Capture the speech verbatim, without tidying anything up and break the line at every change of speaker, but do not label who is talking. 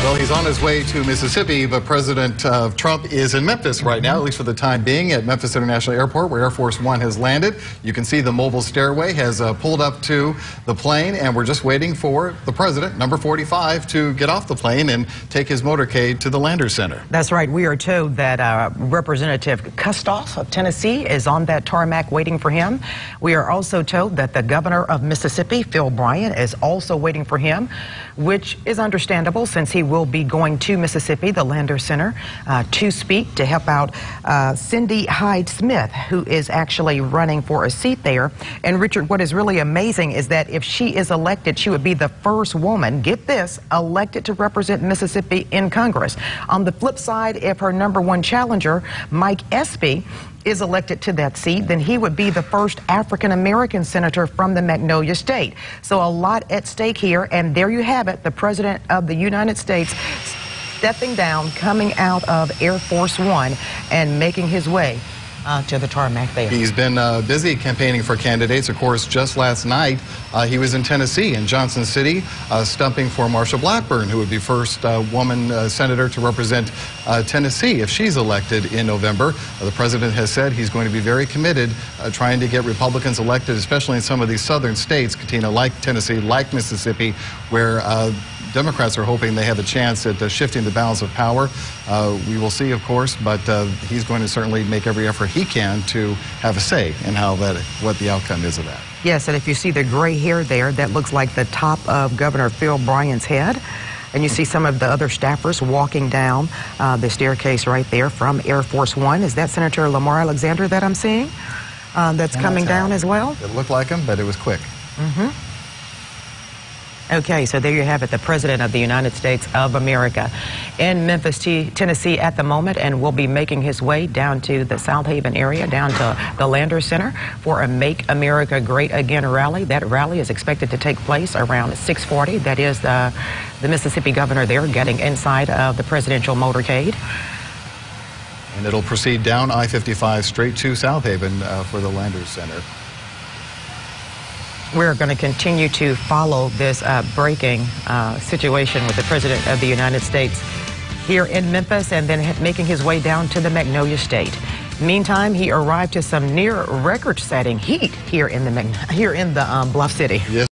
Well, he's on his way to Mississippi, but President uh, Trump is in Memphis right now, at least for the time being, at Memphis International Airport, where Air Force One has landed. You can see the mobile stairway has uh, pulled up to the plane, and we're just waiting for the president, number forty-five, to get off the plane and take his motorcade to the Landers Center.
That's right. We are told that uh, Representative Kustoff of Tennessee is on that tarmac waiting for him. We are also told that the governor of Mississippi, Phil Bryant, is also waiting for him, which is understandable since he will be going to Mississippi, the Landers Center, uh, to speak to help out uh, Cindy Hyde-Smith, who is actually running for a seat there. And Richard, what is really amazing is that if she is elected, she would be the first woman, get this, elected to represent Mississippi in Congress. On the flip side, if her number one challenger, Mike Espy, is elected to that seat, then he would be the first African-American senator from the Magnolia State. So a lot at stake here, and there you have it, the President of the United States stepping down, coming out of Air Force One and making his way Uh, to the tarmac there.
He's been uh, busy campaigning for candidates. Of course, just last night, uh, he was in Tennessee, in Johnson City, uh, stumping for Marsha Blackburn, who would be first uh, woman uh, senator to represent uh, Tennessee if she's elected in November. Uh, the president has said he's going to be very committed uh, trying to get Republicans elected, especially in some of these southern states, Katina, like Tennessee, like Mississippi, where uh, Democrats are hoping they have a chance at uh, shifting the balance of power. Uh, we will see, of course, but uh, he's going to certainly make every effort he can to have a say in how that, what the outcome is of that.
Yes, and if you see the gray hair there, that looks like the top of Governor Phil Bryant's head. And you see some of the other staffers walking down uh, the staircase right there from Air Force One. Is that Senator Lamar Alexander that I'm seeing uh, that's coming down as well?
It looked like him, but it was quick.
Mm-hmm. Okay, so there you have it, the President of the United States of America in Memphis, Tennessee at the moment, and will be making his way down to the South Haven area, down to the Landers Center for a Make America Great Again rally. That rally is expected to take place around six forty. That is the, the Mississippi governor there getting inside of the presidential motorcade.
And it'll proceed down I fifty-five straight to South Haven uh, for the Landers Center.
We're going to continue to follow this uh, breaking uh, situation with the President of the United States here in Memphis and then making his way down to the Magnolia State. Meantime, he arrived to some near record-setting heat here in the, here in the um, Bluff City.
Yes.